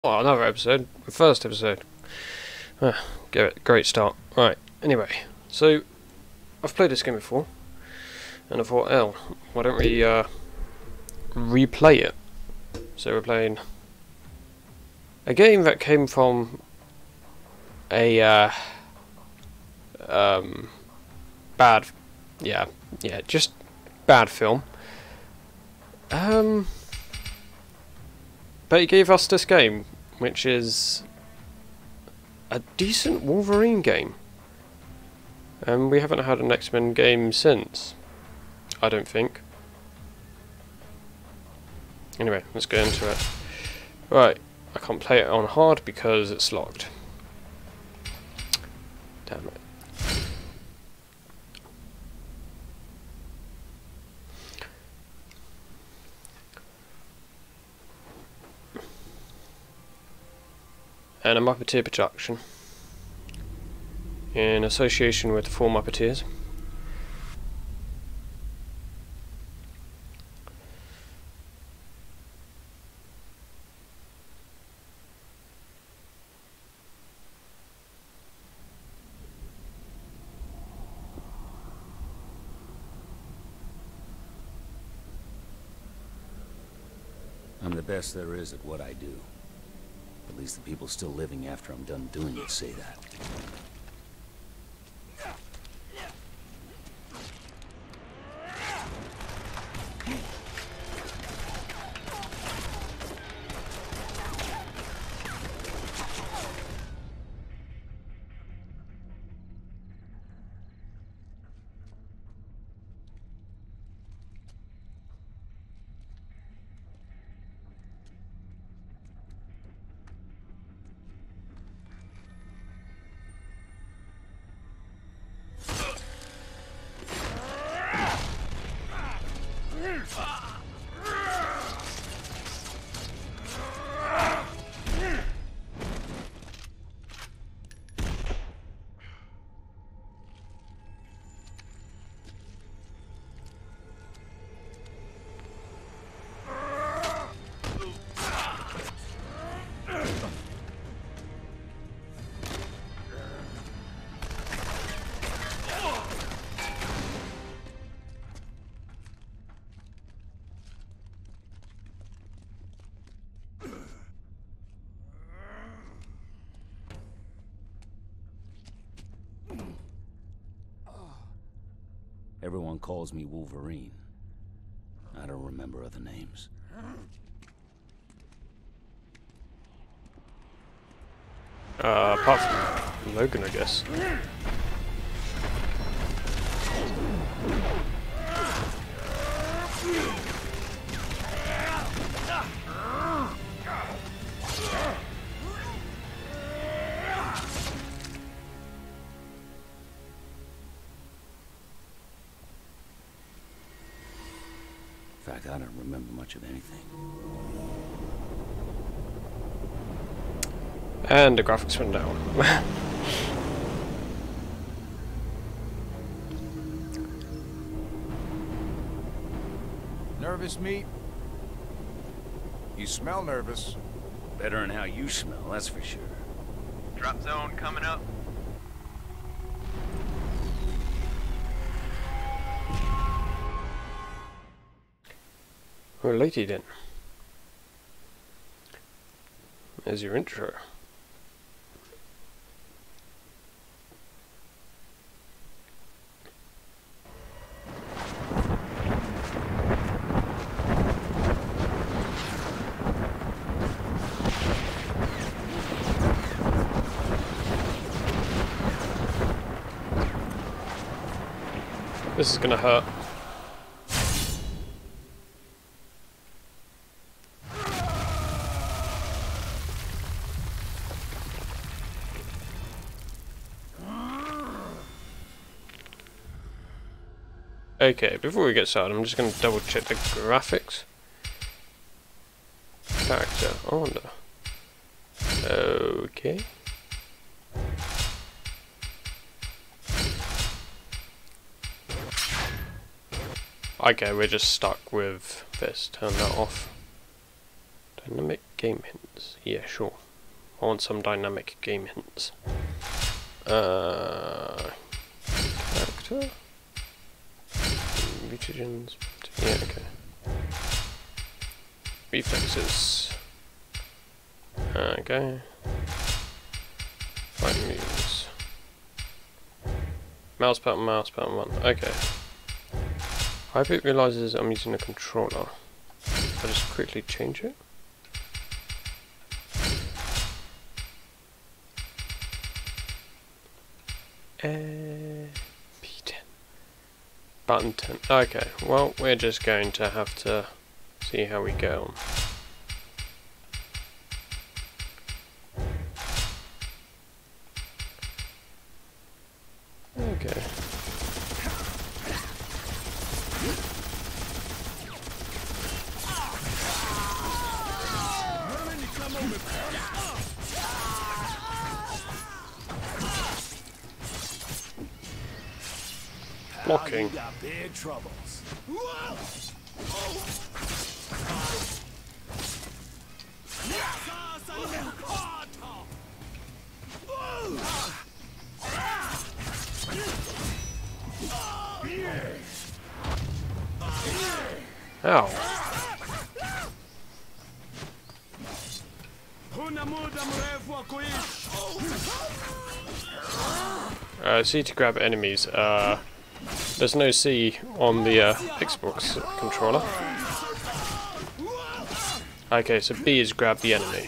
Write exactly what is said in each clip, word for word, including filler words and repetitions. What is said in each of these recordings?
Oh, another episode. The first episode. Ah, great start. Right, anyway. So, I've played this game before. And I thought, oh, why don't we uh, replay it? So we're playing a game that came from a uh, um, bad, yeah, yeah, just bad film. Um, but he gave us this game, which is a decent Wolverine game. And we haven't had an X-Men game since, I don't think. Anyway, let's get into it. Right, I can't play it on hard because it's locked. Damn it. And a Muppeteer production in association with the four Muppeteers. I'm the best there is at what I do. At least the people still living after I'm done doing it say that. Everyone calls me Wolverine. I don't remember other names. Uh, apart from Logan, I guess. In fact, I don't remember much of anything. And the graphics went down. Nervous, meat? You smell nervous. Better than how you smell, that's for sure. Drop zone coming up. Well, lady then. There's your intro. This is gonna hurt. Okay, before we get started, I'm just going to double check the graphics. Character order. Okay. Okay, we're just stuck with this. Turn that off. Dynamic game hints. Yeah, sure. I want some dynamic game hints. Uh, character? Mutagens? Yeah, okay. Reflexes. Okay. Right moves. Mouse button, mouse button one. Okay. I hope it realises I'm using a controller. I'll just quickly change it. Uh, P ten. Button ten. Okay, well, we're just going to have to see how we go on. Okay. Blocking. Got big troubles. Ow. Uh, C to grab enemies. Uh, there's no C on the uh, Xbox controller. Okay, so B is grab the enemy.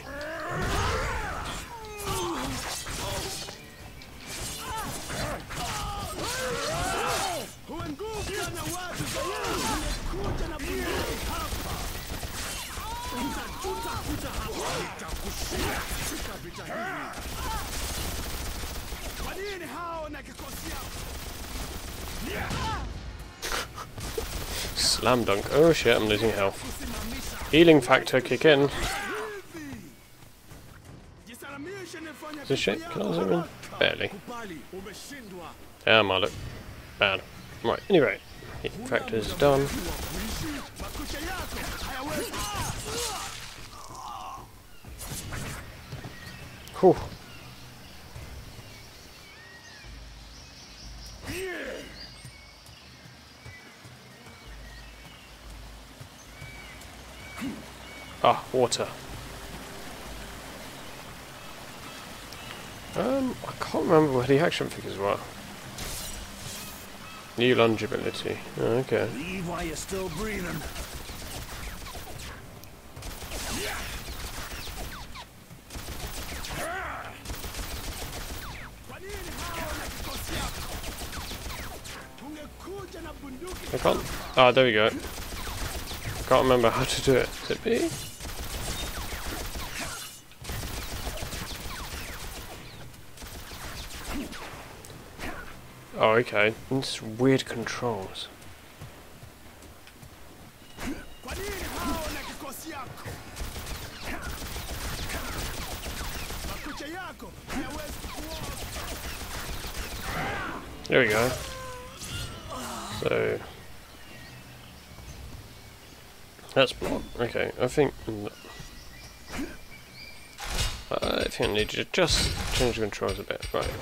Slam dunk. Oh shit, I'm losing health. Healing factor kick in. Is this shit? Can I zoom in? Barely. Damn, I look bad. Right, anyway. Healing factor is done. Whew. Ah, water. Um, I can't remember where the action figures were. New longeability. Oh, okay. Leave while you're still breathing. I can't. Ah, there we go. Can't remember how to do it. Is it B? Oh, okay. It's weird controls. There we go. So that's blocked. Okay, I think I think I need to just change the controls a bit. Right.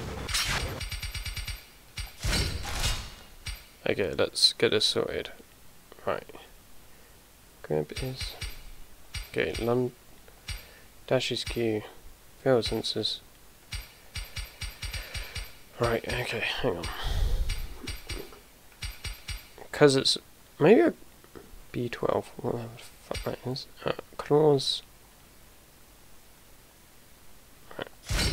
Okay, let's get this sorted. Right. Grab is okay. Lund dash is Q. Field sensors. Right. Okay. Hang on. Because it's maybe a B twelve. What the fuck that is? Uh, claws. Right.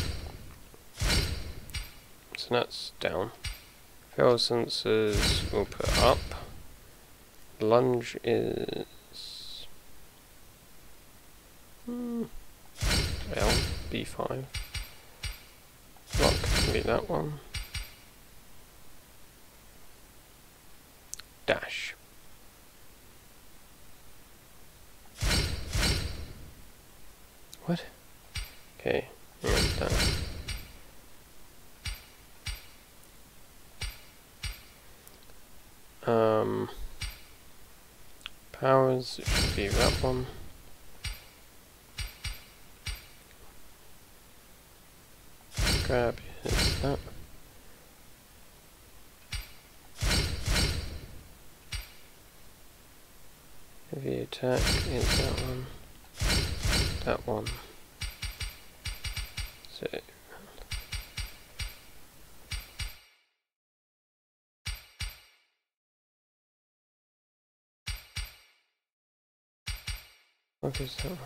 So that's down. Field sensors we'll put up. Lunge is hmm, L B five. Block can be that one. Dash. What? Okay, down. Um, powers, it should be that one. grab is that. Heavy attack is that one. That one. So. What is that one?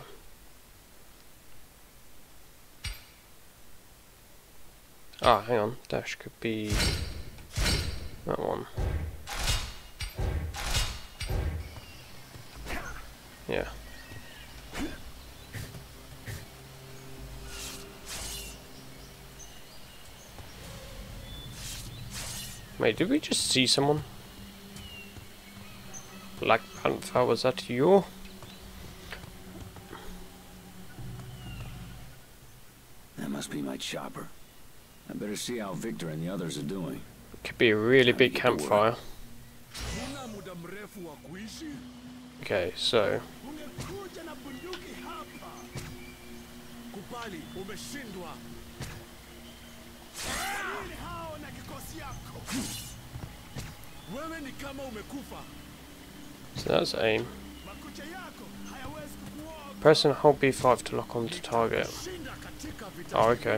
Ah, hang on. Dash could be that one. Yeah. Wait, did we just see someone? Black Panther, was that you? That must be my chopper. I better see how Victor and the others are doing. Could be a really big campfire. Okay, so So that's aim. Press and hold B five to lock onto target. Oh, okay.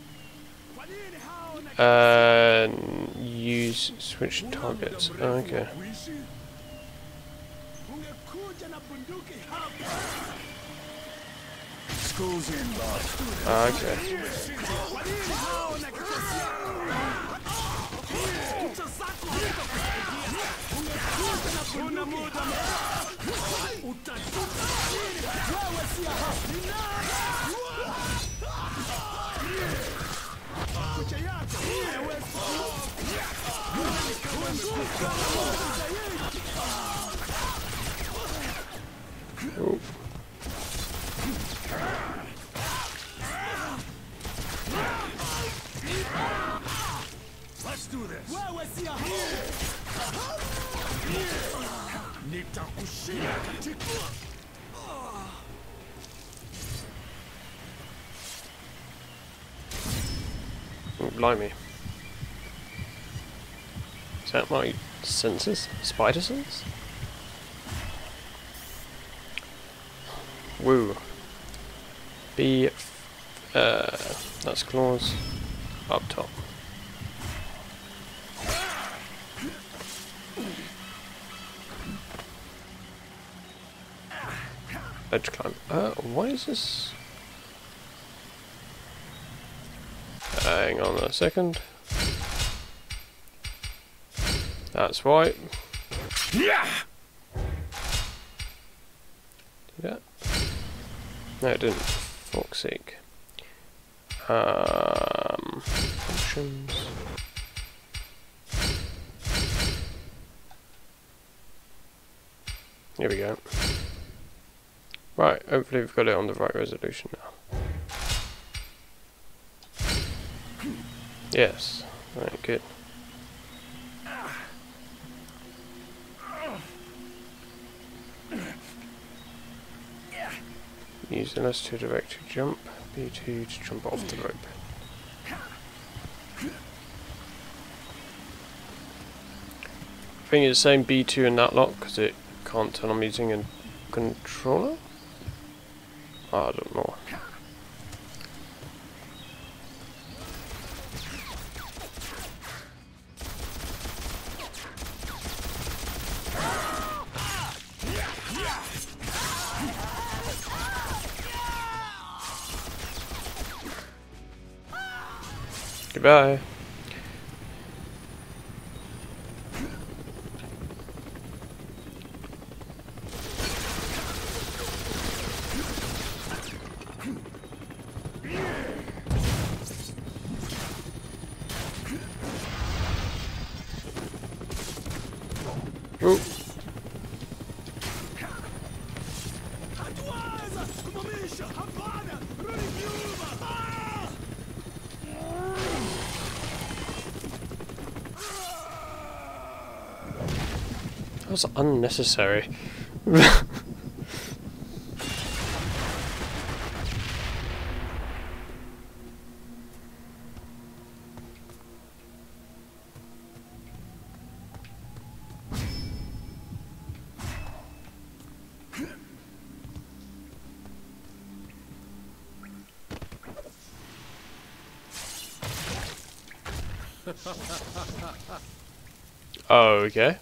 Uh, use switch targets. Oh, okay. School's in, boss. Ah, okay. Ooh. Let's do this. Ooh, blimey. Is that my senses? Spider sense? Woo. B, uh, that's claws. Up top. Edge climb. Uh, why is this? Hang on a second. That's why. Yeah. Did that? No, it didn't. Fuck's sake. Um, functions. Here we go. Right, hopefully we've got it on the right resolution now. Yes. Right, good. Use L S to direct to jump, B two to jump off the rope. I think it's saying B two in that lock because it can't tell I'm using a controller? Oh, I don't know. Goodbye. Ooh. That was unnecessary. Oh, okay.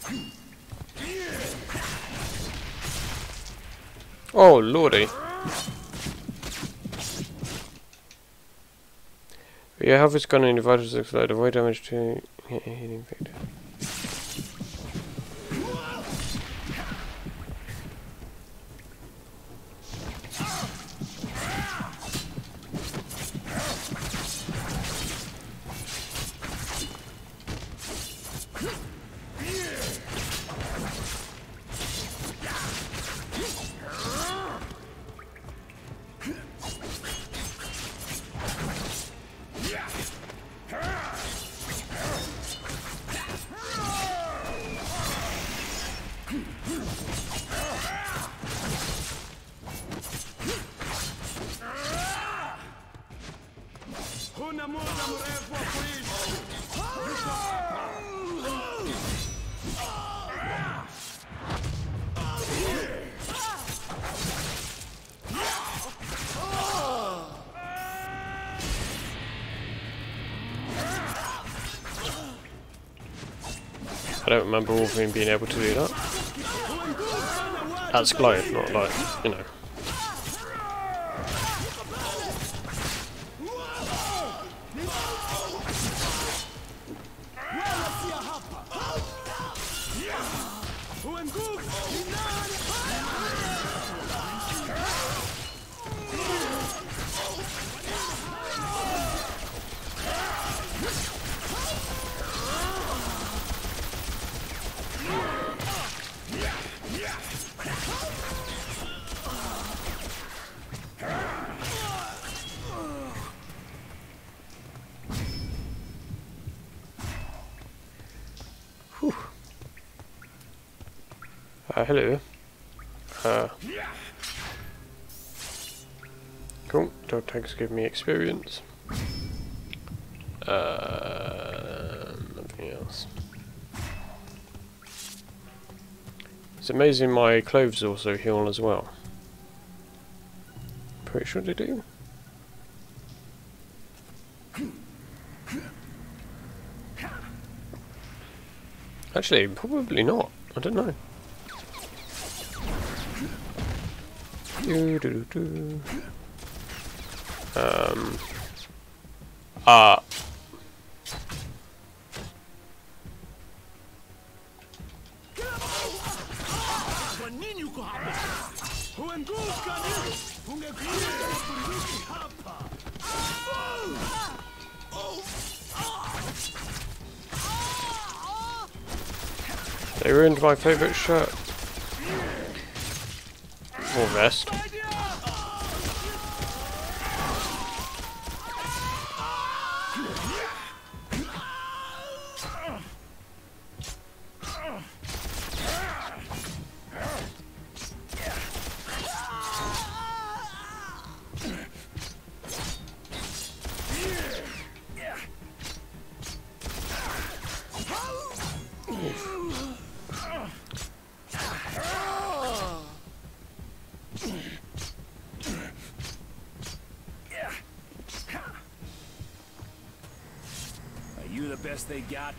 Oh, lordy. Your health is gone and your vitals explode. Avoid damage to healing factor. I don't remember Wolverine being able to do that. That's glow, not like, you know. Whew. Uh, hello. Uh, cool. Dog tags give me experience. Uh, nothing else. It's amazing my clothes also heal as well. Pretty sure they do. Actually, probably not. I don't know. Do, do, do, do. Um. Ah. Uh, They ruined my favourite shirt. Or vest. Best they got.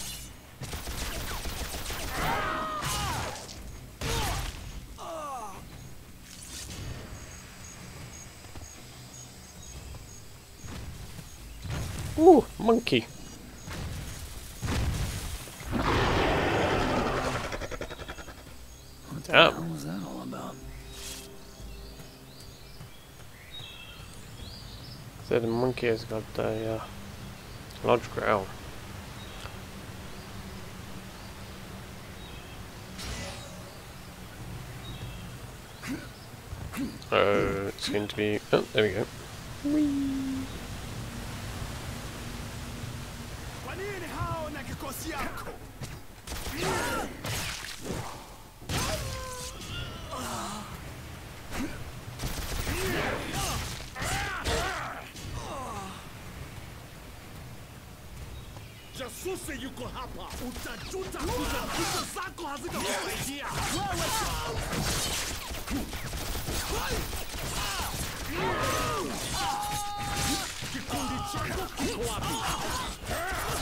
Ooh, monkey. What the Damn. hell was that all about? So the monkey has got a uh, large growl. Oh, it's going to be. Oh, there we go. Whee. Jasusi yuko hapa. Utajuta kuja kitu zako hazitakusaidia. Wewe kikundi chako kiko wapi?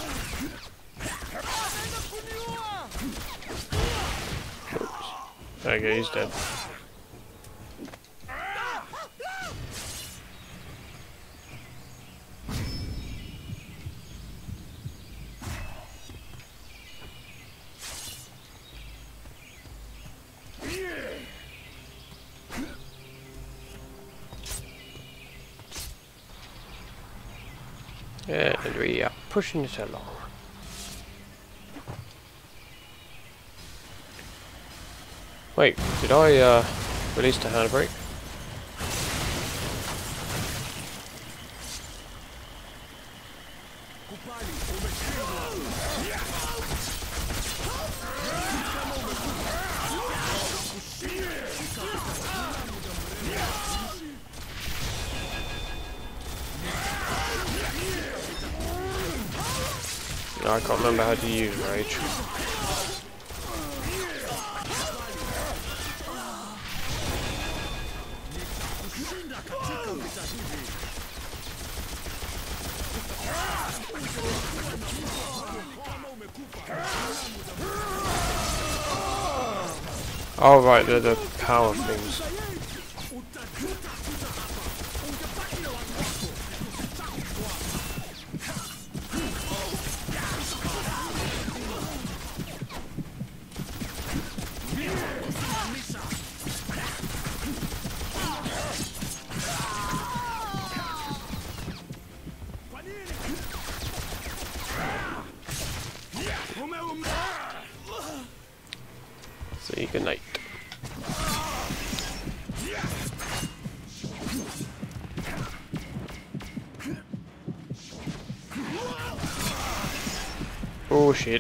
Okay, he's dead. And we are pushing it along. Wait, did I uh, release the handbrake? No, I can't remember how to use rage. Oh right, they're the power things. See, good night. Oh shit.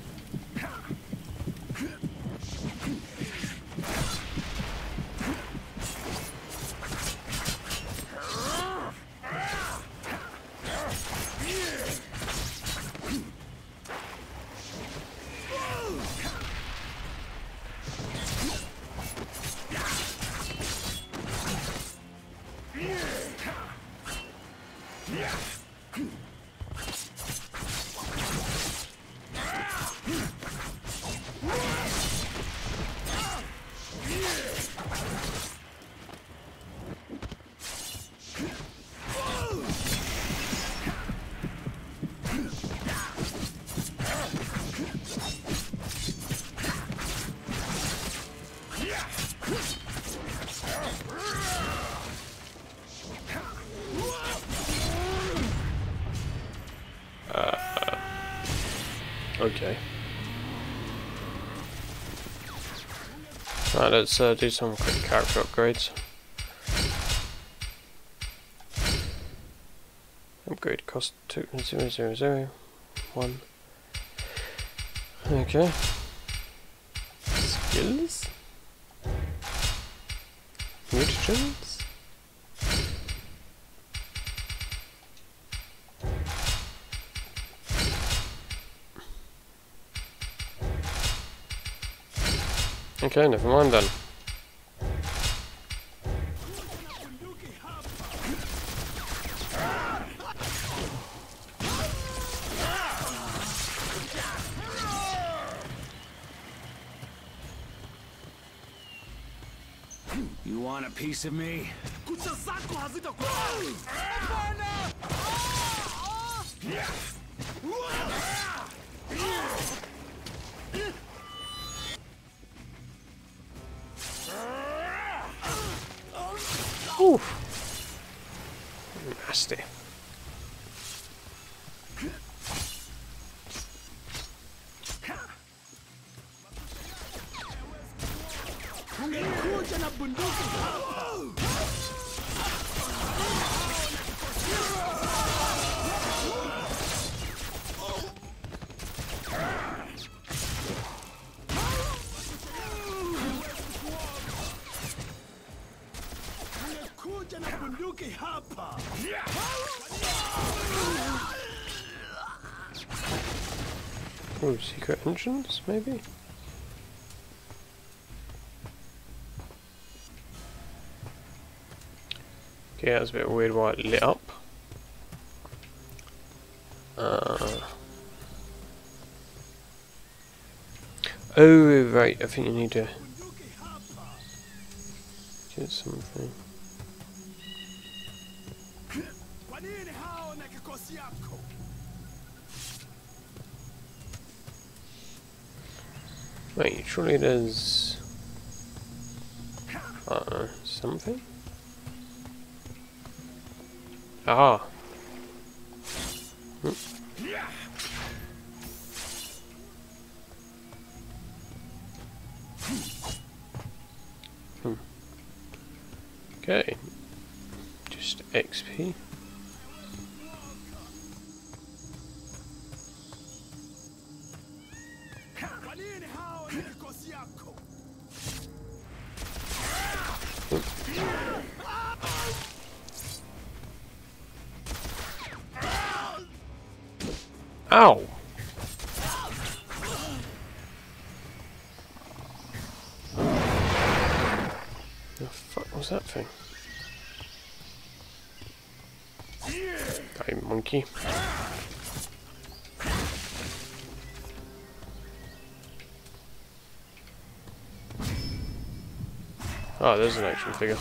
Okay. Right, let's uh, do some quick character upgrades. Upgrade cost two zero zero zero one. Okay. Skills. Mutagens. Okay, never mind then. You want a piece of me? Oof. Nasty. Oh, secret entrance, maybe? Okay, that's a bit weird why it lit up. Uh, oh, right, I think you need to get something. Wait, surely there's uh something? Ah. Hmm. Hmm. Okay. Just X P. Ow! The fuck was that thing? Hey, monkey. Oh, there's an action figure.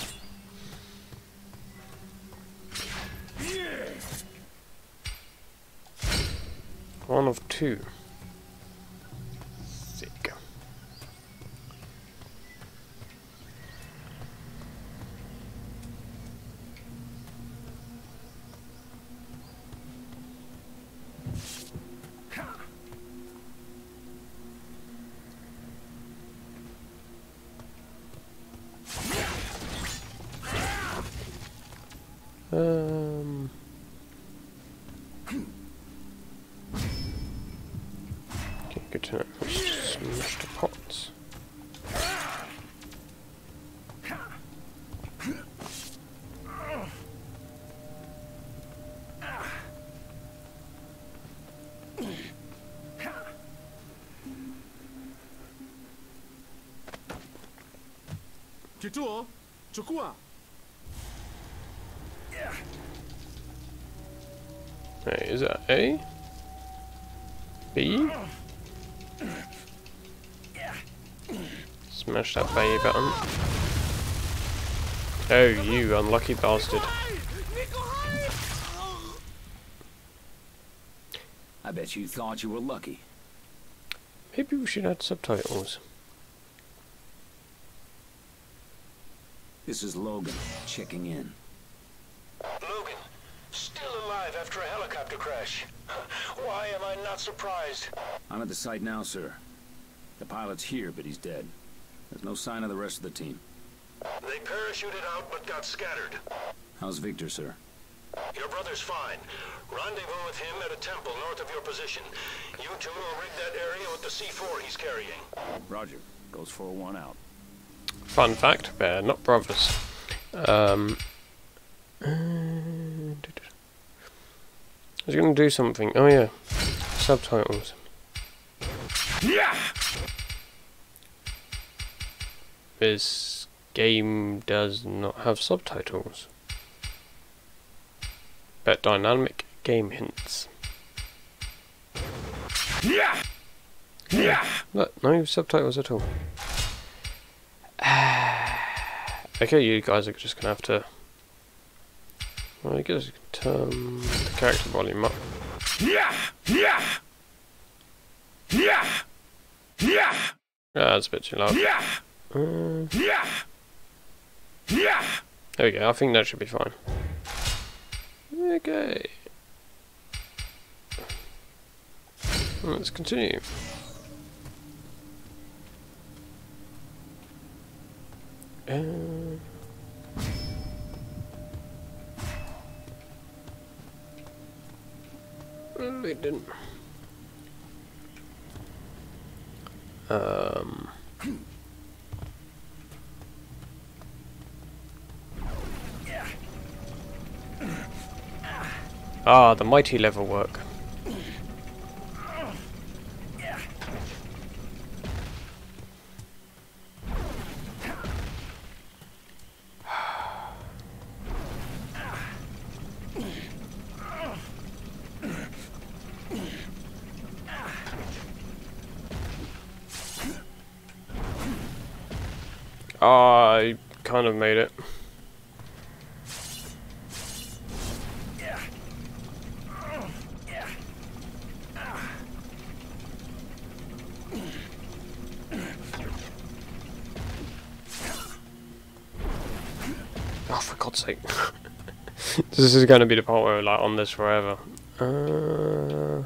One of two. Sick. Um. Okay, good to know. Let's just smash the pots. Kituo, chukua. Hey, is that A? B? Smash that bay button. Oh, you unlucky bastard. I bet you thought you were lucky. Maybe we should add subtitles. This is Logan, checking in. Logan, still alive after a helicopter crash. Why am I not surprised? I'm at the site now, sir. The pilot's here, but he's dead. There's no sign of the rest of the team. They parachuted out but got scattered. How's Victor, sir? Your brother's fine. Rendezvous with him at a temple north of your position. You two will rig that area with the C four he's carrying. Roger. Goes four one out. Fun fact, they're not brothers. Um, I was going to do something. Oh yeah, subtitles. Yeah. This game does not have subtitles, but dynamic game hints. Yeah. Yeah. Look, no subtitles at all. Okay, you guys are just gonna have to. Well, I guess turn the character volume up. Yeah. Yeah. Yeah. Yeah. Ah, that's a bit too loud. Yeah. Uh, Yeah. Yeah. there we go. I think that should be fine. Okay. Let's continue. Uh, well, it didn't. Um. Ah, the mighty level work. I kind of made it. Oh, for God's sake. This is going to be the part where we're like on this forever. Uh...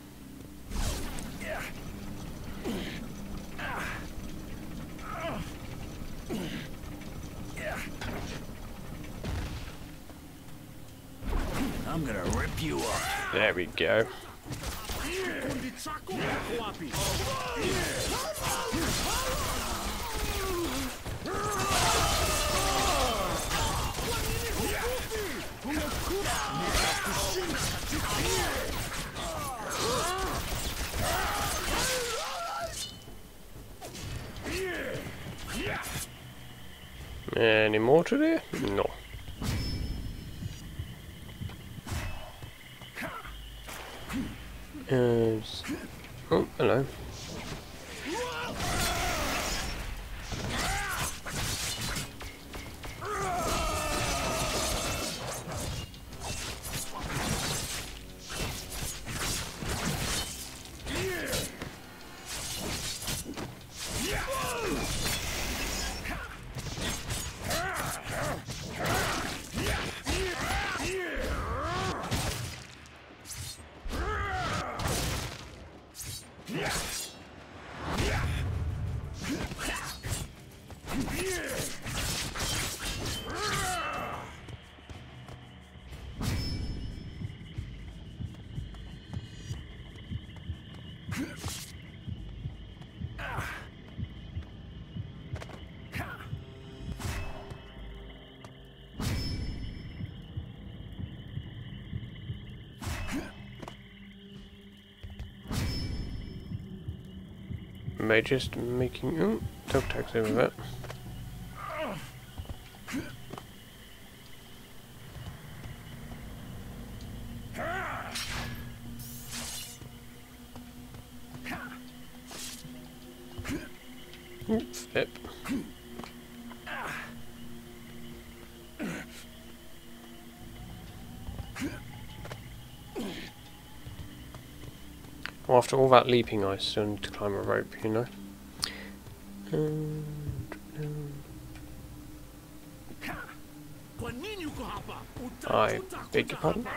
I'm gonna rip you up. There we go. Any more to do? No. Uh, oh, hello. Am I just making... Oh, dog tags over that. Ooh, flip. Well, after all that leaping, I still need to climb a rope, you know. And, um, I beg your pardon?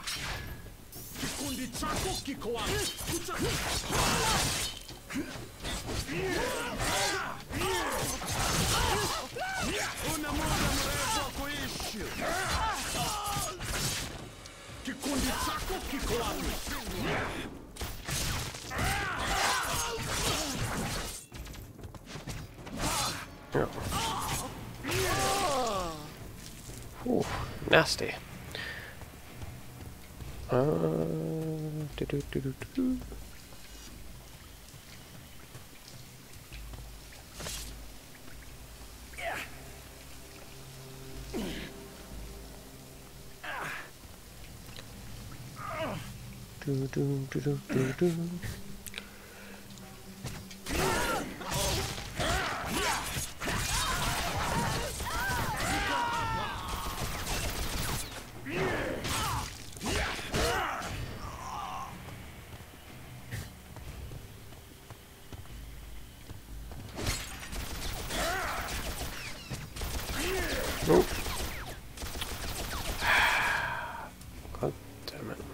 Oh. Ooh, nasty. Uh, do do do do do. Do do do do do do. Oh. God damn it.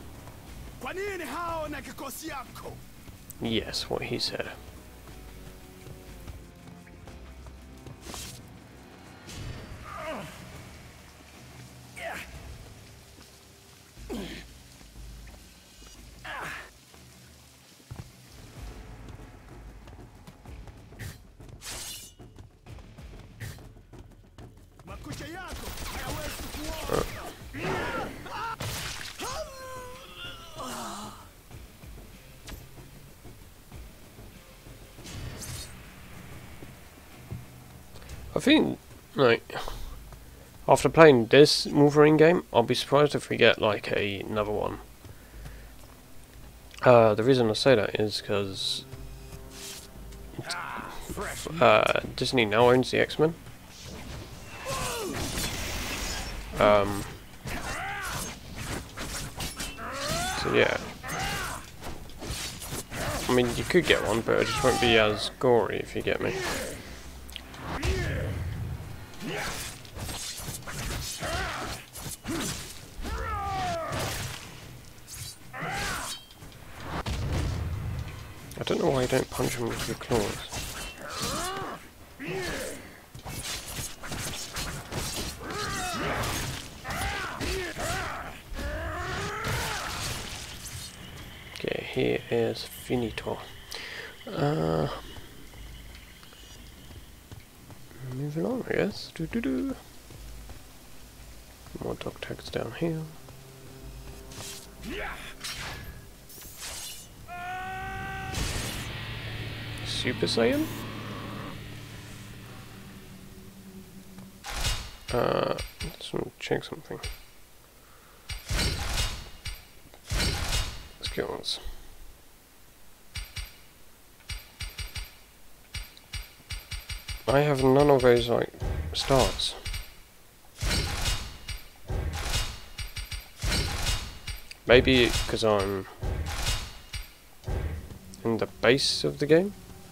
Yes, what he said. I think, like, after playing this Wolverine game, I'll be surprised if we get, like, a, another one. Uh, the reason I say that is because uh, Disney now owns the X-Men. Um, so yeah. I mean, you could get one, but it just won't be as gory, if you get me. I don't know why you don't punch him with your claws. Okay, here is finito. Uh, moving on, I guess. Doo -doo -doo. More dog tags down here. Super Saiyan? Uh, let's check something. Skills. I have none of those, like, stars. Maybe because I'm in the base of the game?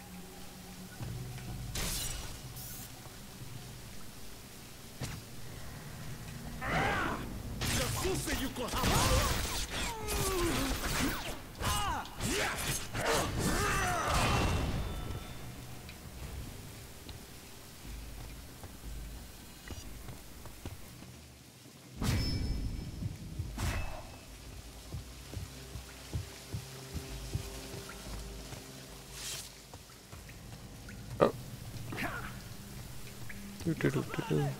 Do, do, do, do, do.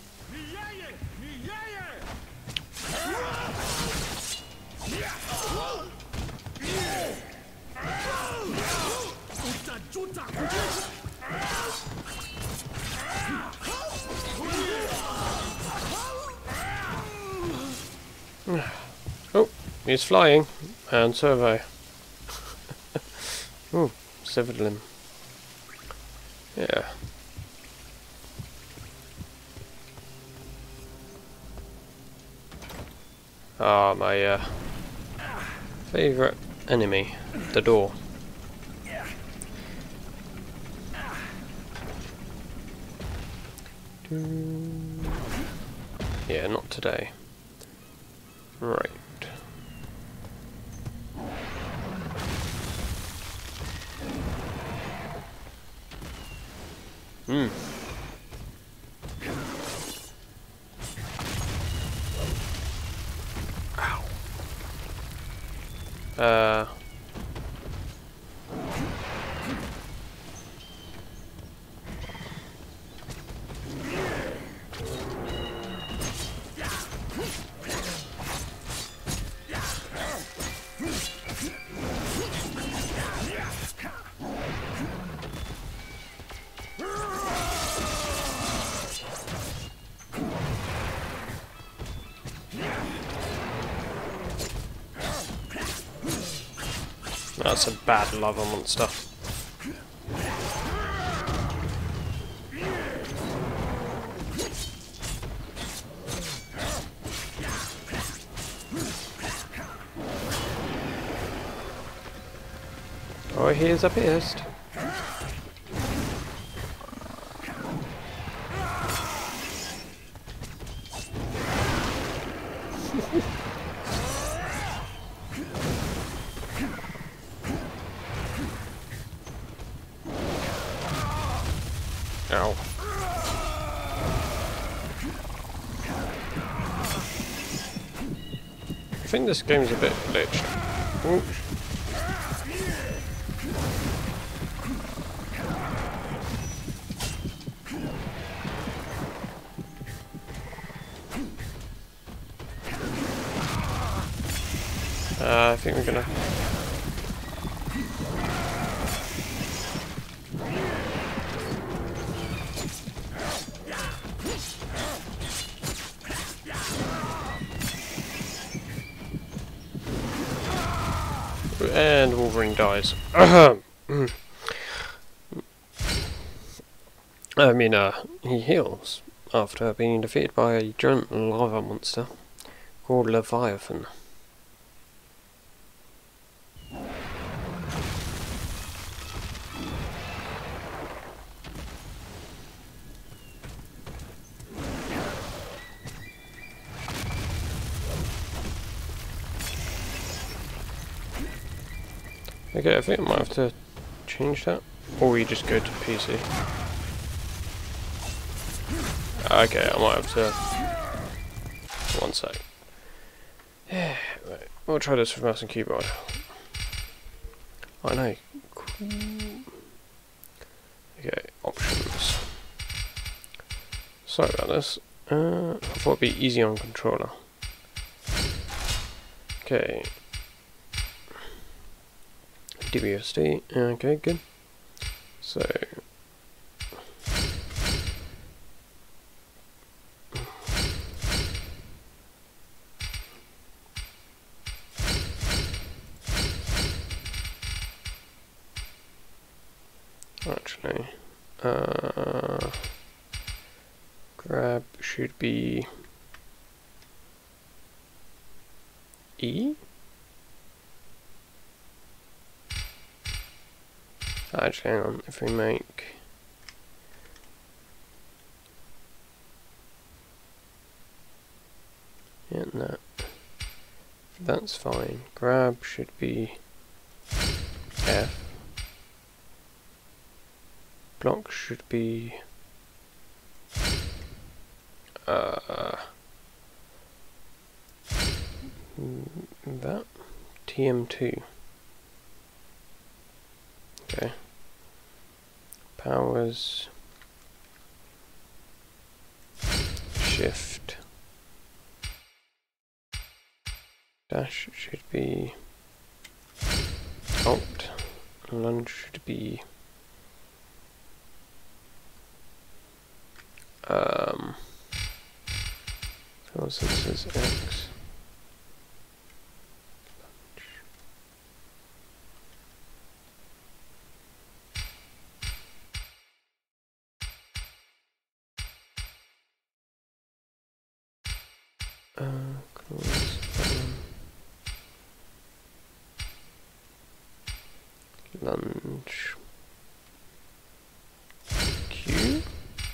Oh, he's flying, and survey. Oh, severed limb. Yeah. Ah, my uh, favourite enemy, the door. Yeah, not today. Right. Hmm. Uh. That's a bad lava monster. Oh, here's a beast. Ow. I think this game's a bit glitched. Ooh. Uh, I think we're gonna... And Wolverine dies. I mean, uh, he heals. after being defeated by a giant lava monster called Leviathan. Okay, I think I might have to change that, or we just go to P C. Okay, I might have to. One sec. Yeah, right. We'll try this with mouse and keyboard. I know. Cool. Okay, options. Sorry about this. Uh, I thought it'd be easy on controller. Okay. D B S D. Okay, good. So. Actually, uh, grab should be E. Actually, hang on. If we make yeah, no, that's fine. Grab should be F. Block should be uh, that T M two. Okay. Powers shift dash should be alt. Lunge should be Um, so this is X. Uh, close um, lunge Q.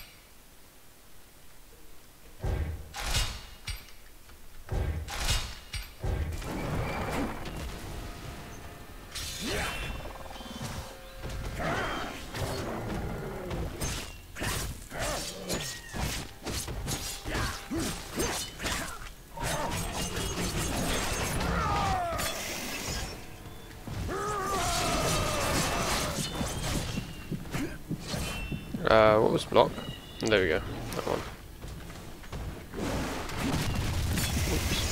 Uh, what was block? There we go, that one. Oops.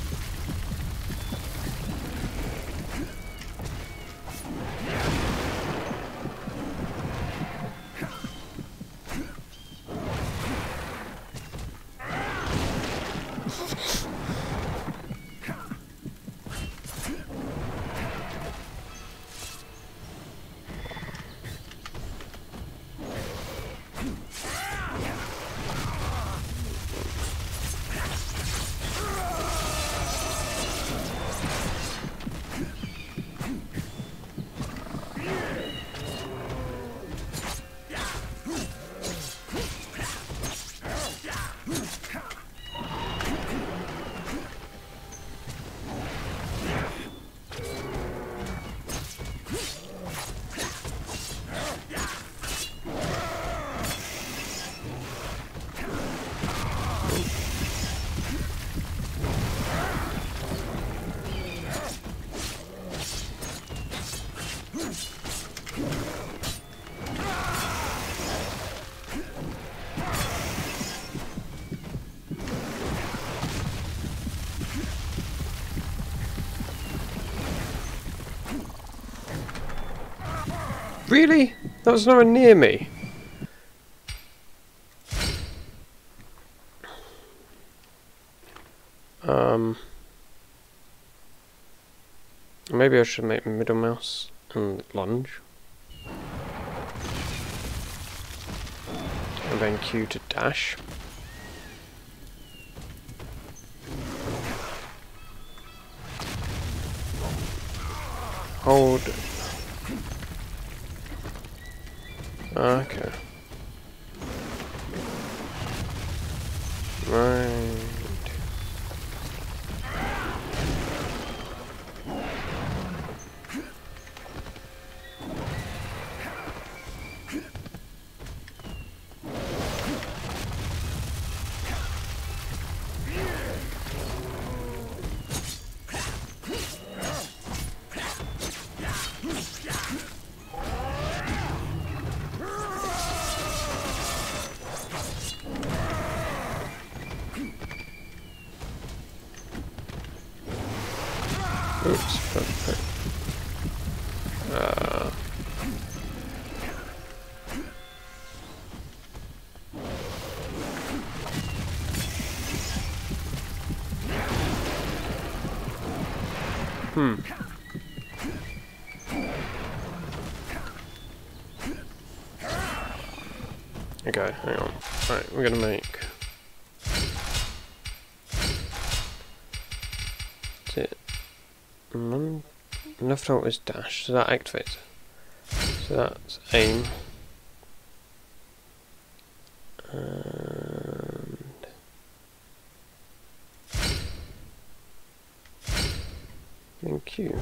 Really? That was nowhere near me. Um, maybe I should make middle mouse and lunge. And then Q to dash. hold. Okay. Right. Oops. Uh. Hmm. Okay, hang on. Right, we're gonna make. That's it. Mm, left alt is dash, so that activates. So that's aim. And then Q.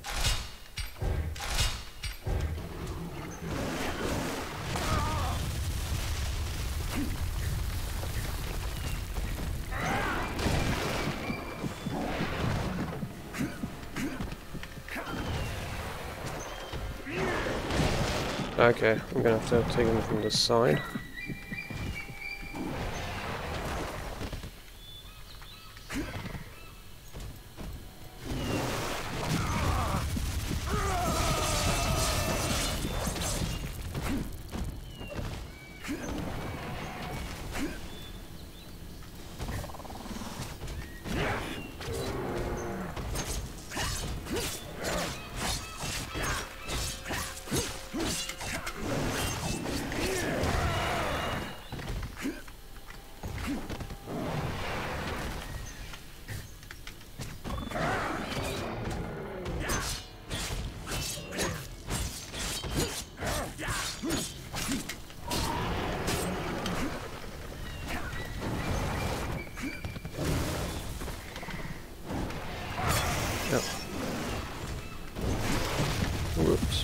Okay, I'm gonna have to take them from the side. Yep. Whoops.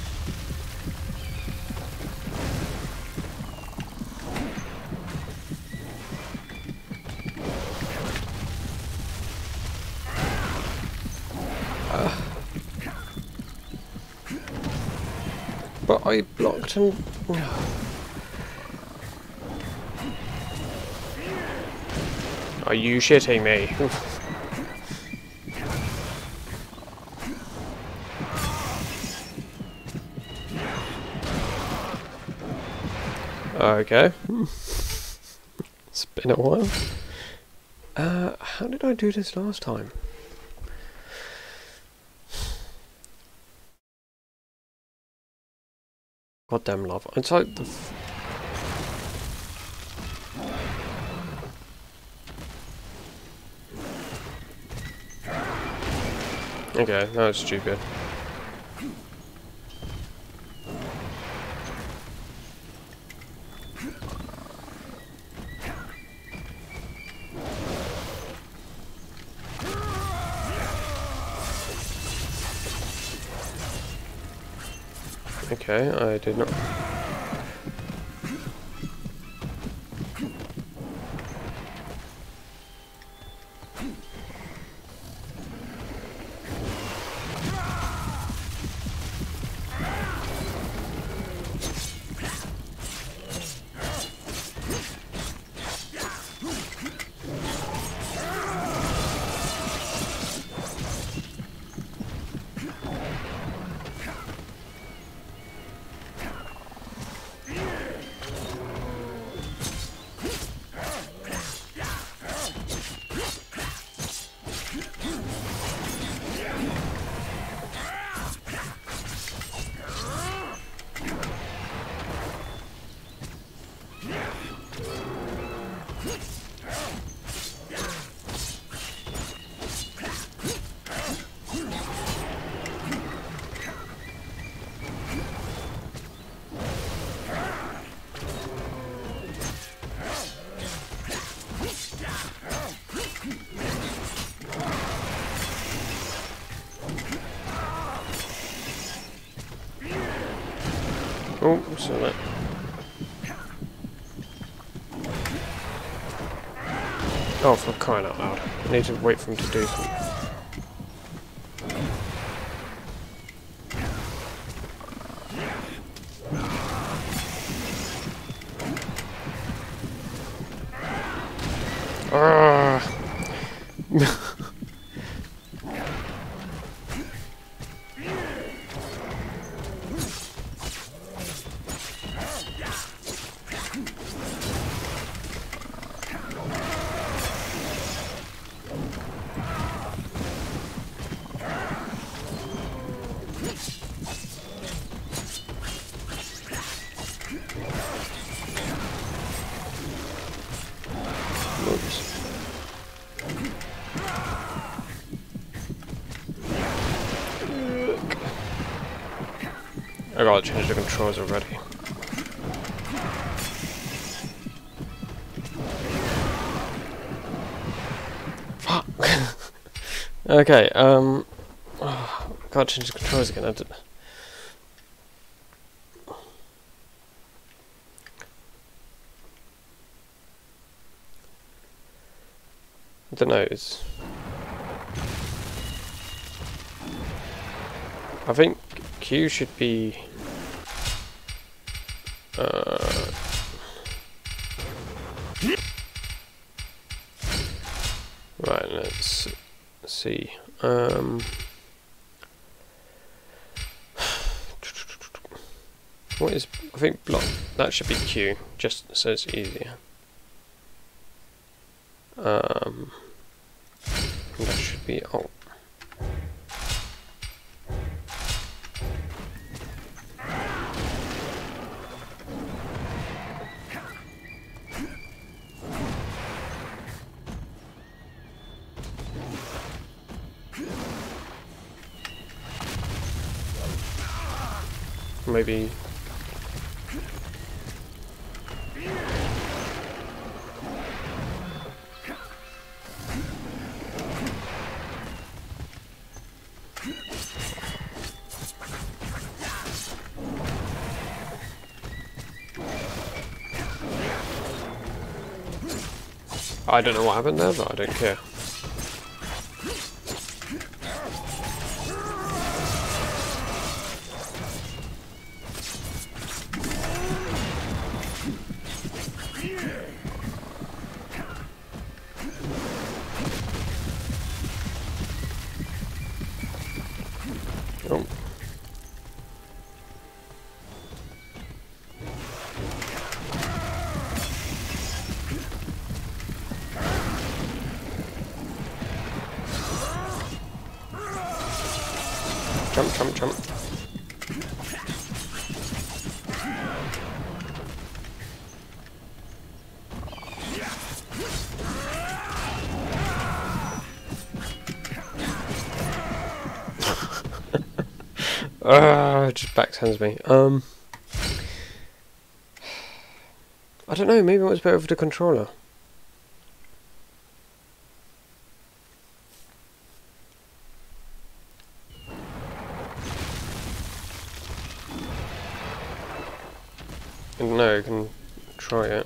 Uh. But I blocked and... Are you shitting me? Okay. It's been a while. Uh, how did I do this last time? Goddamn love. It's like the... F okay, that was stupid. Okay, I did not. Oh, saw that. Oh, for crying out loud. I need to wait for him to do something. Ah. Oops. I gotta change the controls already. Fuck. Okay, um, oh, I can't change the controls again. I did. I don't know. It's. I think Q should be. Uh, right. Let's see. Um, what is? I think block. That should be Q. Just so it's easier. Um, that should be alt. Maybe. I don't know what happened there, but I don't care. Oh. Jump, jump, jump. Ah, it just backhands me. Um, I don't know. Maybe it was better with the controller. No, you can try it.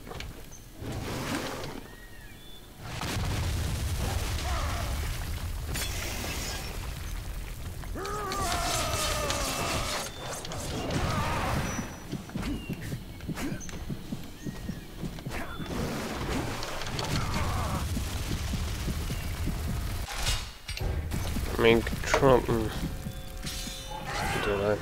I mean, Trump. Mm, I don't know.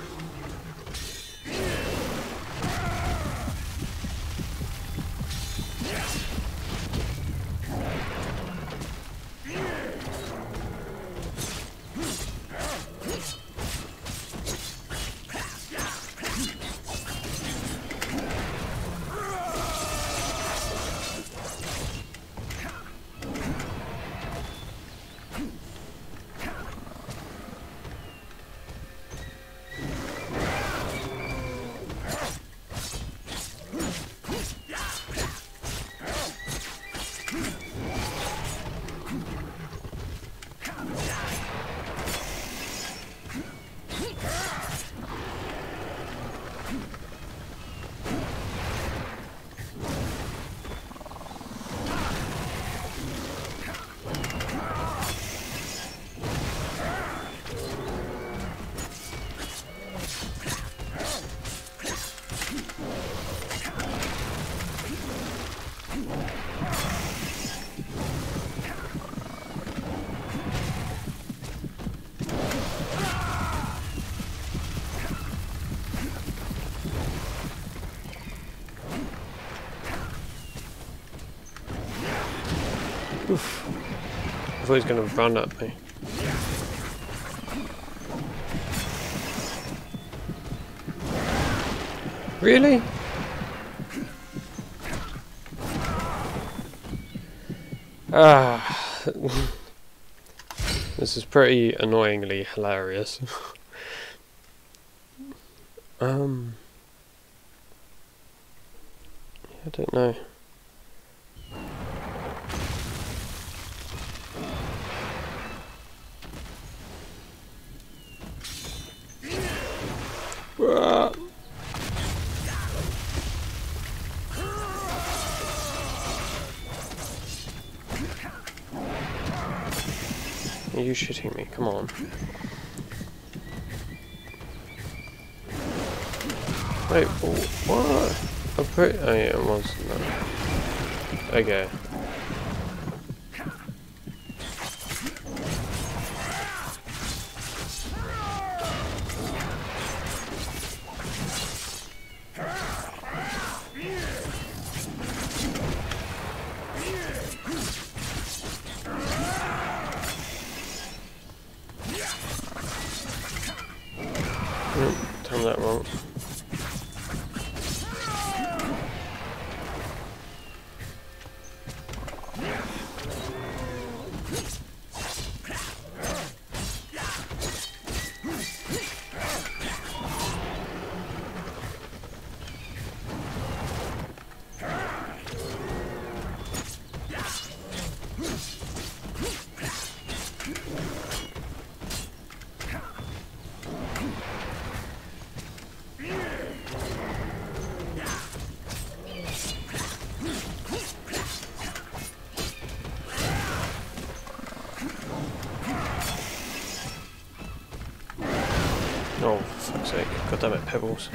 Oof. I thought he was going to run at me. Really? Ah, this is pretty annoyingly hilarious. um, I don't know. Ah. Are you shitting me? Come on. Wait, what? I put. Oh yeah, it was. No. Okay. Done that wrong. Oh, for fuck's sake. God damn it, Pebbles.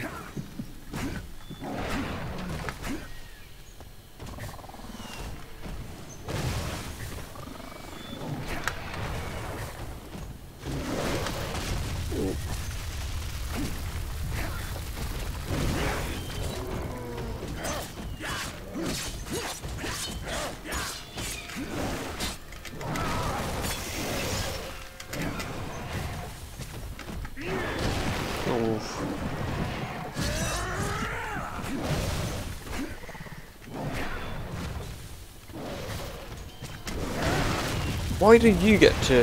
Why do you get to...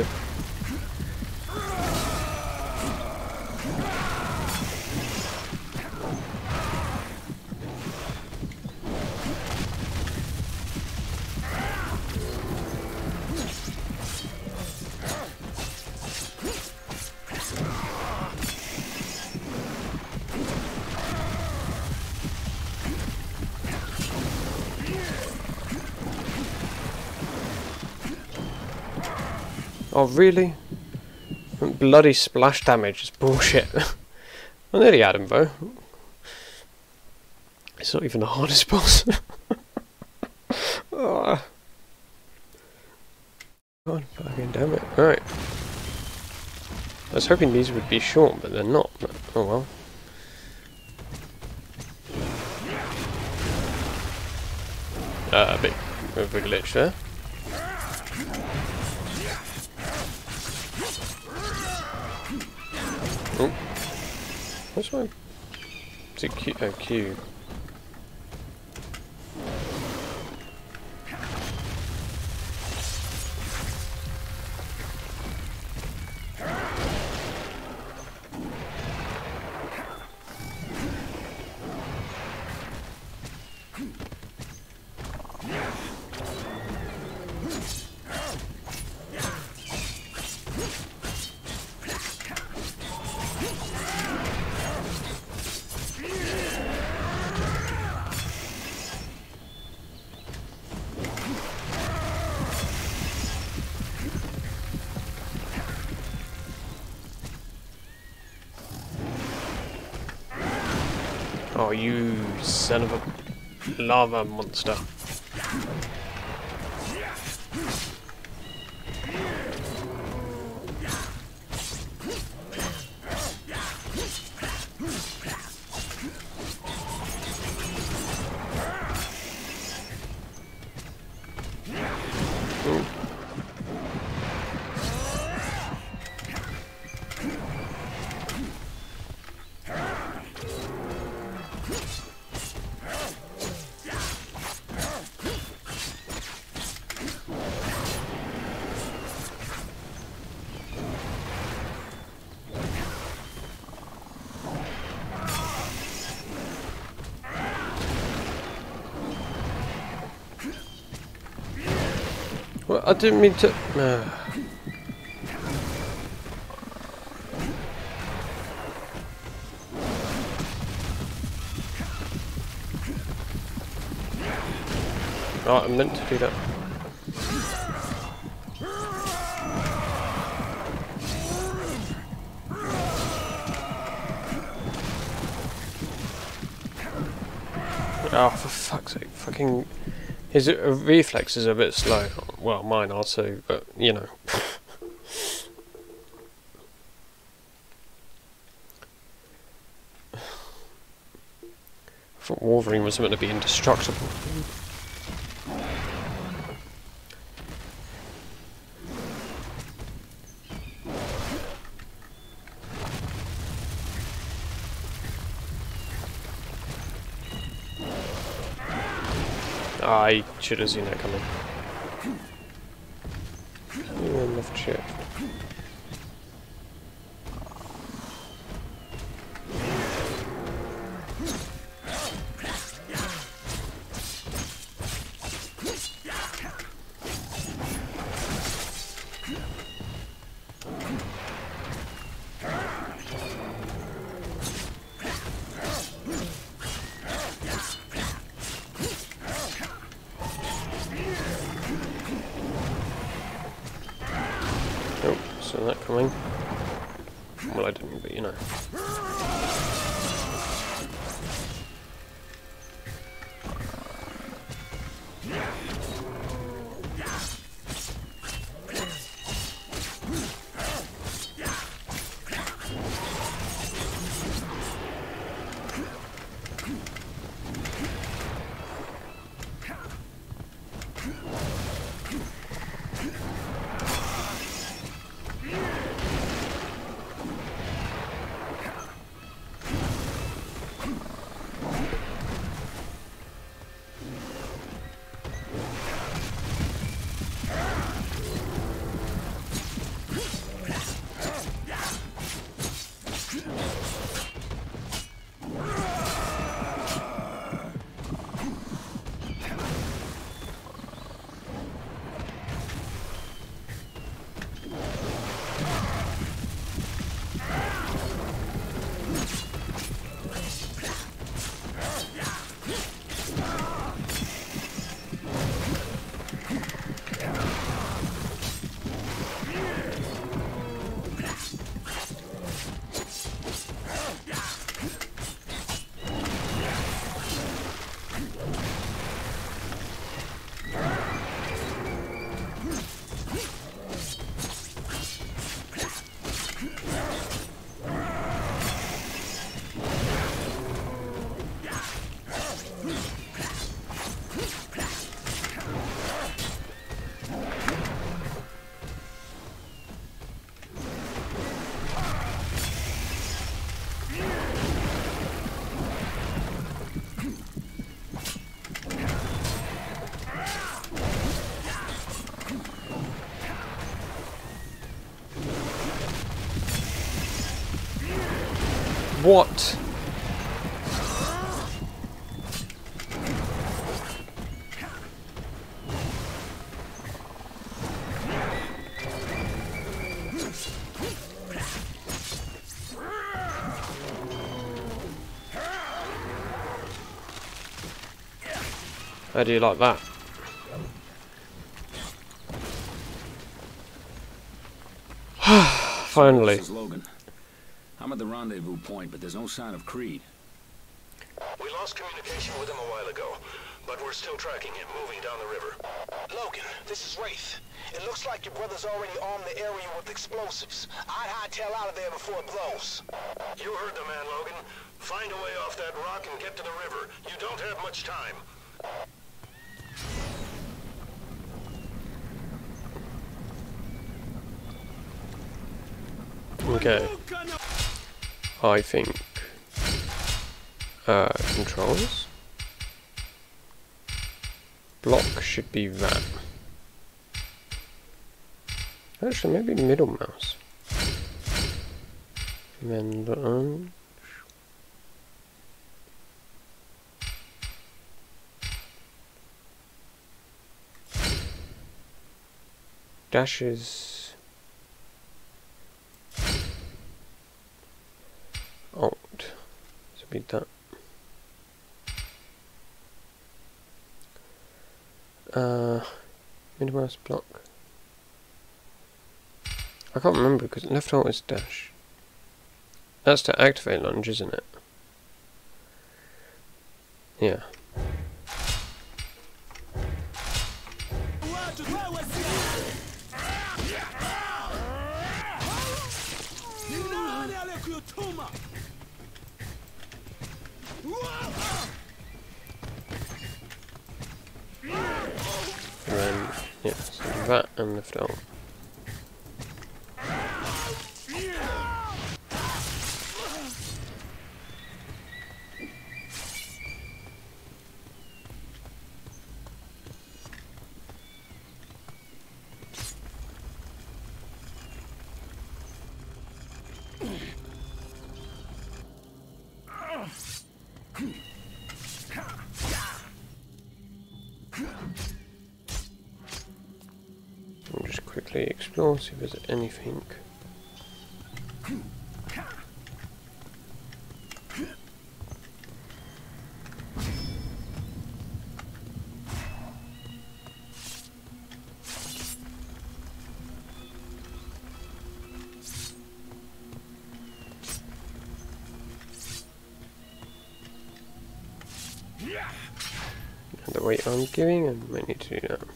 Oh really? Bloody splash damage is bullshit. I nearly had him though. It's not even the hardest boss. Oh. God fucking damn it. Right. I was hoping these would be short, but they're not. But oh well. Uh, a bit of a glitch there. Oh, what's my... Is it Q? Oh, Q. Oh, you son of a lava monster. Ooh. I didn't mean to. Uh. Right, I meant to do that. Oh, for fuck's sake, fucking... His uh, reflexes are a bit slow. Well, mine are too, but, you know. I thought Wolverine was meant to be indestructible. I should have seen that coming. Ooh, left shift. So that coming. Well, I didn't, but you know. What? How do you like that? Finally. This is Logan. I'm at the rendezvous point, but there's no sign of Creed. We lost communication with him a while ago, but we're still tracking him, moving down the river. Logan, this is Wraith. It looks like your brother's already armed the area with explosives. I'd hightail out of there before it blows. You heard the man, Logan. Find a way off that rock and get to the river. You don't have much time. Okay. I think uh, controls block should be that. Actually, maybe middle mouse. And then the dash is alt. So be that. Uh, minimize block. I can't remember because left alt is dash. That's to activate lunge, isn't it? Yeah. And then, yeah, so that and lift alt. I'll just quickly explore, see if there's anything. And the weight I'm giving, I might need to do that.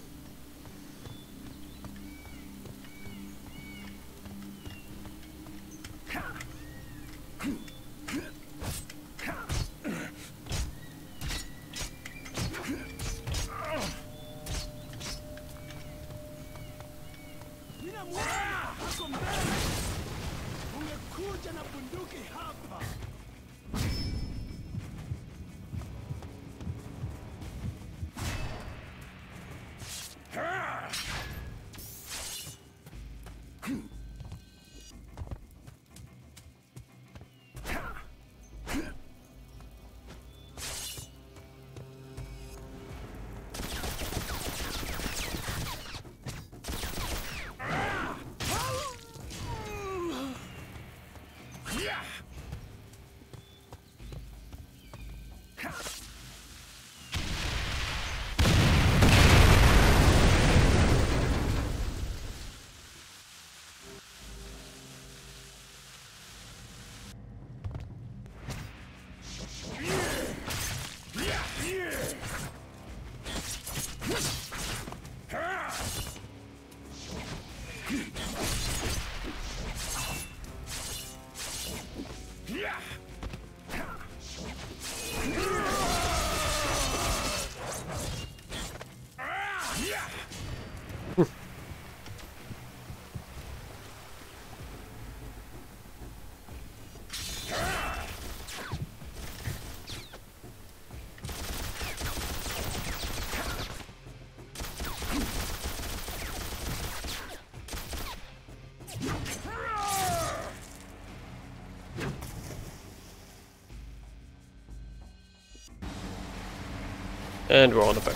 And we're on the boat.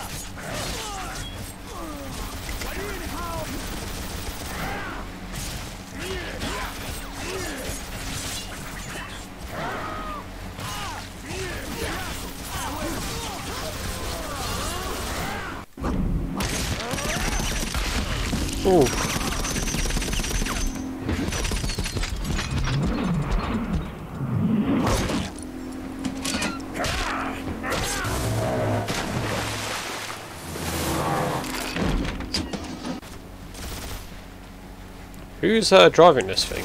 Ooh. Who's uh, driving this thing?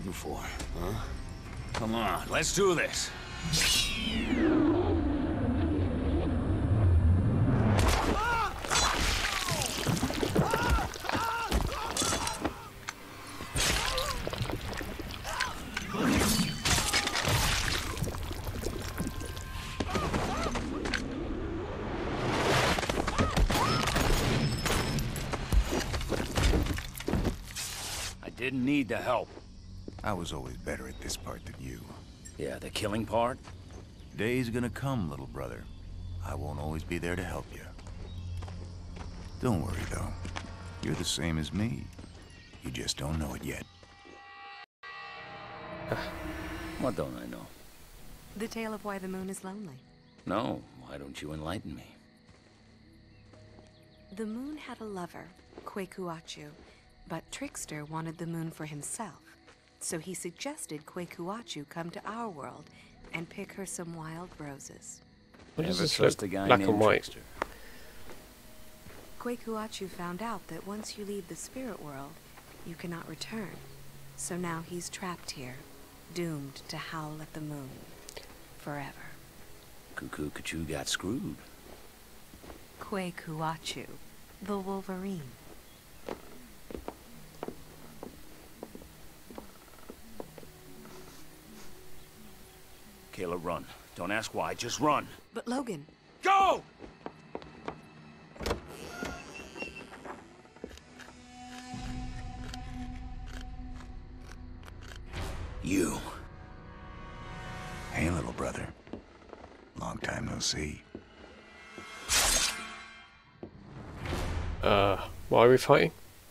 waiting for, huh? Come on, let's do this. Didn't need the help. I was always better at this part than you. Yeah, the killing part? Day's gonna come, little brother. I won't always be there to help you. Don't worry, though. You're the same as me. You just don't know it yet. What don't I know? The tale of why the moon is lonely. No, why don't you enlighten me? The moon had a lover, Kwekuachu, but Trickster wanted the moon for himself. So he suggested Kwekuachu come to our world and pick her some wild roses. What does Never this trust look a guy black named and white? Trickster. Kwekuachu found out that once you leave the spirit world, you cannot return. So now he's trapped here, doomed to howl at the moon. Forever. Cuckoo Kachu got screwed. Kwekuachu, the Wolverine. Kayla, run. Don't ask why, just run. But Logan... Go! You. Hey, little brother. Long time no see. Uh, why are we fighting?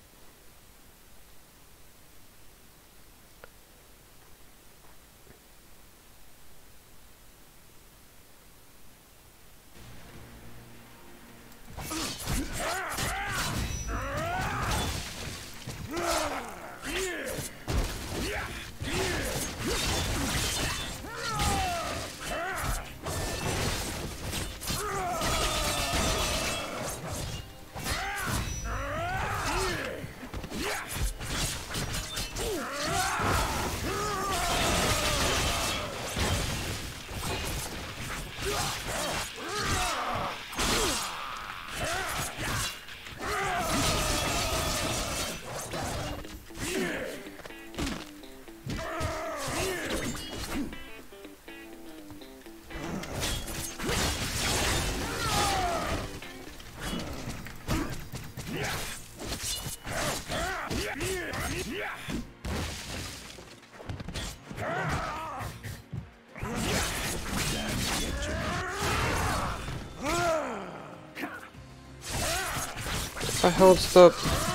What the hell's the...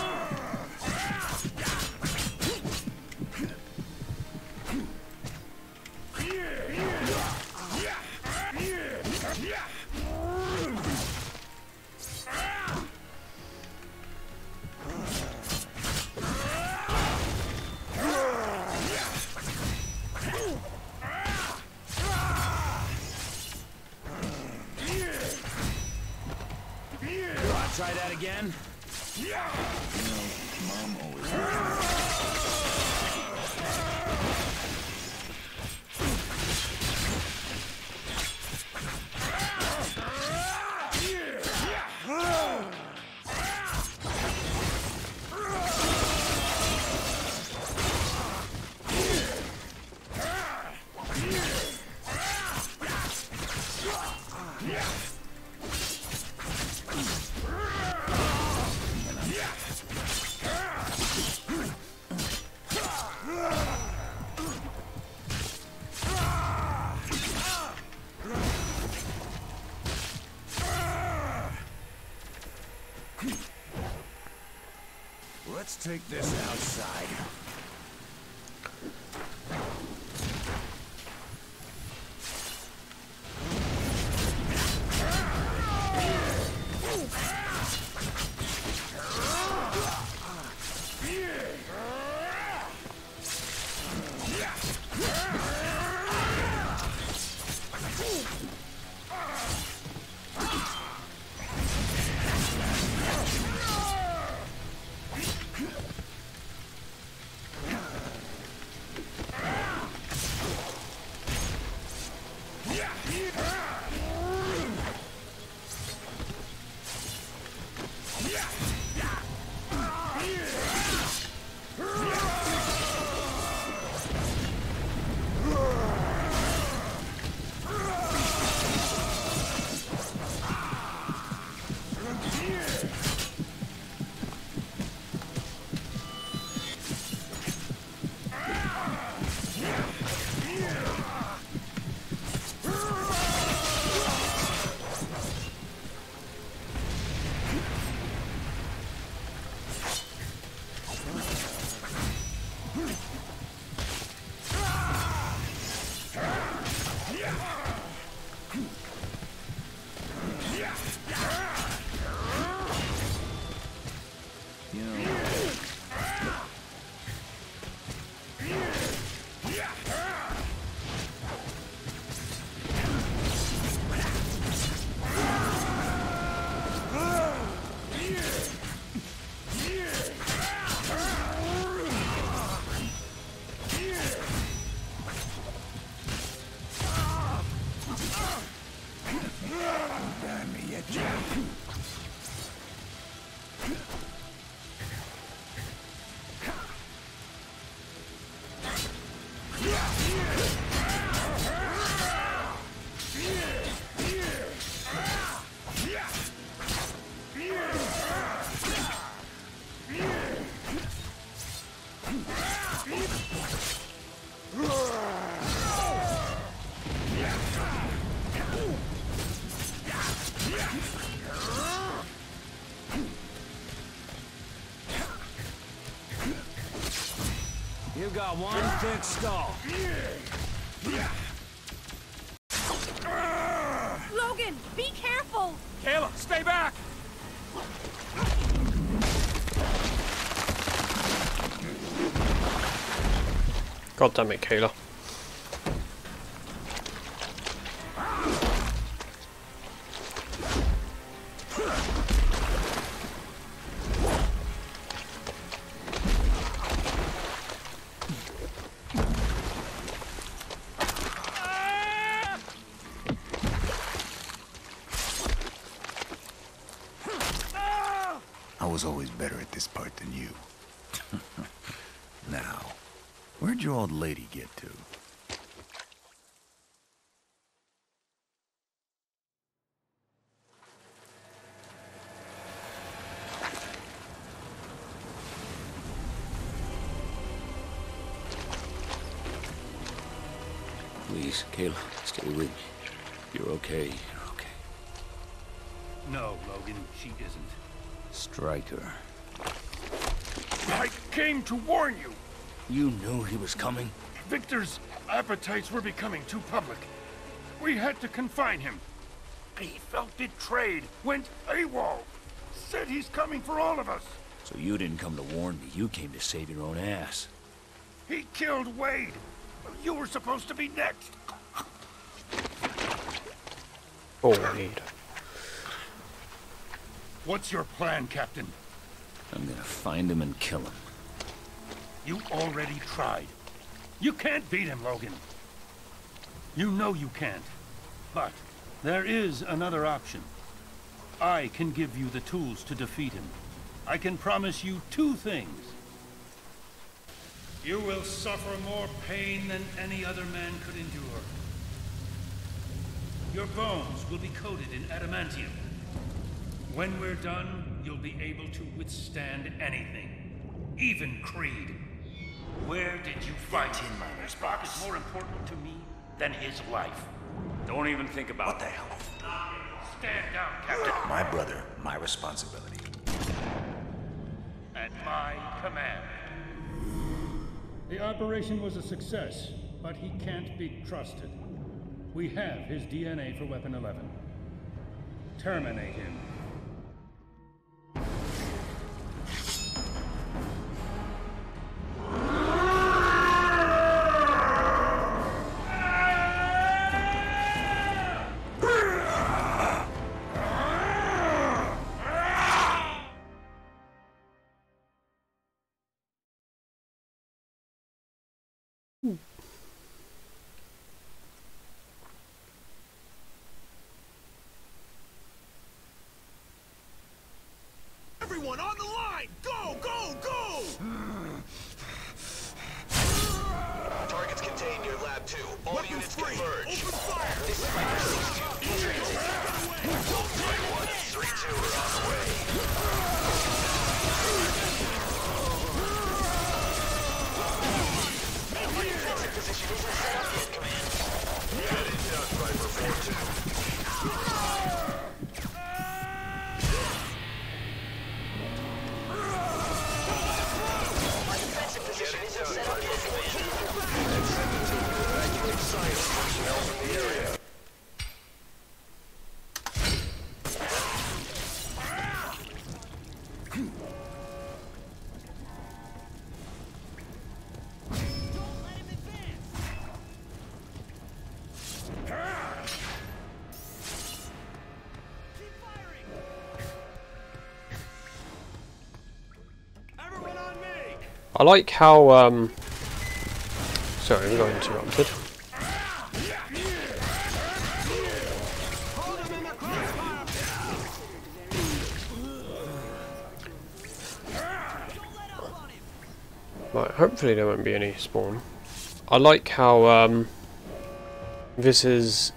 Try that again? You know, Mom always... Let's take this outside. You got one big skull. Logan, be careful! Kayla, stay back! God damn it, Kayla. I was always better at this part than you. Now, where'd your old lady get to? Please, Kayla, stay with me. You're okay. You're okay. No, Logan, she isn't. Stryker. I came to warn you. You knew he was coming? Victor's appetites were becoming too public. We had to confine him. He felt betrayed, went AWOL, said he's coming for all of us. So you didn't come to warn me, you came to save your own ass. He killed Wade. You were supposed to be next. Oh, Wade. What's your plan, Captain? I'm gonna find him and kill him. You already tried. You can't beat him, Logan. You know you can't. But there is another option. I can give you the tools to defeat him. I can promise you two things. You will suffer more pain than any other man could endure. Your bones will be coated in adamantium. When we're done, you'll be able to withstand anything. Even Creed. Where did you find him? This box is more important to me than his life. Don't even think about it. What the hell? Stand down, Captain. My brother, my responsibility. At my command. The operation was a success, but he can't be trusted. We have his D N A for Weapon eleven. Terminate him. Everyone on the line! Go, go, go! Targets contained near Lab two. All Weapons units free. converge. Open fire! This is Viper six two. Transit. one, three, two are on the way. My defensive position isn't set up yet, Command. That is done, Viper four two. My defensive position isn't set up yet, Command. Send the team to evacuate science personnel from the area. I like how, um... sorry, we got interrupted. Right, hopefully there won't be any spawn. I like how um, this is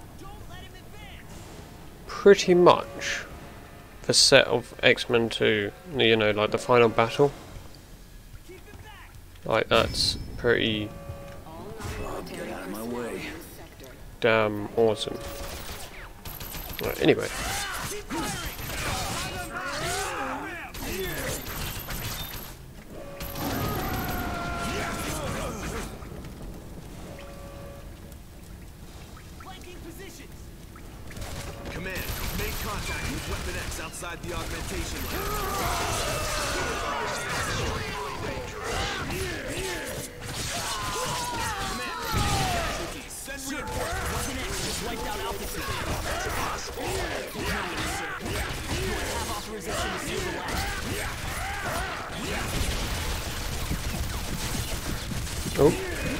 pretty much the set of X-Men two, you know, like the final battle. Like, that's pretty Get out of my way. damn awesome. Right, anyway. Command, make contact with Weapon X outside the augmentation line. Command, casualties, send reinforcements. Weapon X just wiped out altitude. That's impossible. No, sir. You have authorization to seal the lab. Oh.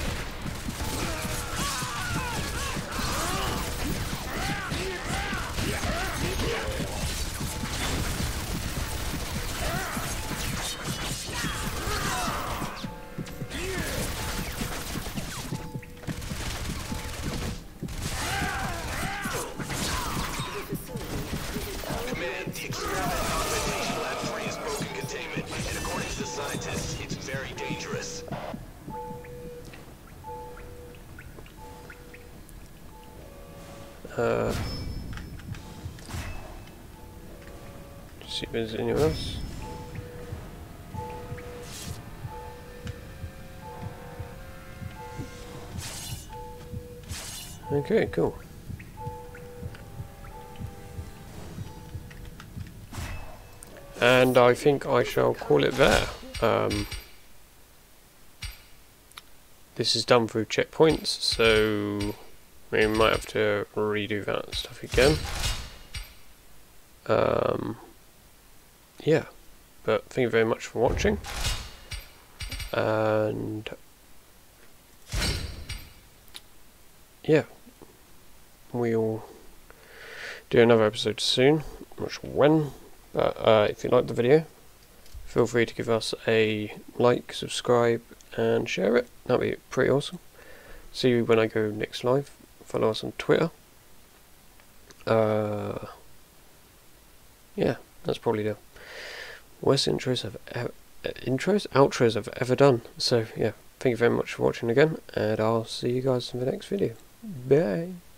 It's very dangerous. Uh, see if there's anyone else. Okay, cool. And I think I shall call it there. Um, this is done through checkpoints, so we might have to redo that stuff again. Um, yeah, but thank you very much for watching, and yeah, we'll do another episode soon. I'm not sure when, but uh, if you liked the video, feel free to give us a like, subscribe, and share it. That'd be pretty awesome. See you when I go next live. Follow us on Twitter. Uh, yeah, that's probably the worst intros I've ever, uh, intros, outros I've ever done. So yeah, thank you very much for watching again, and I'll see you guys in the next video. Bye.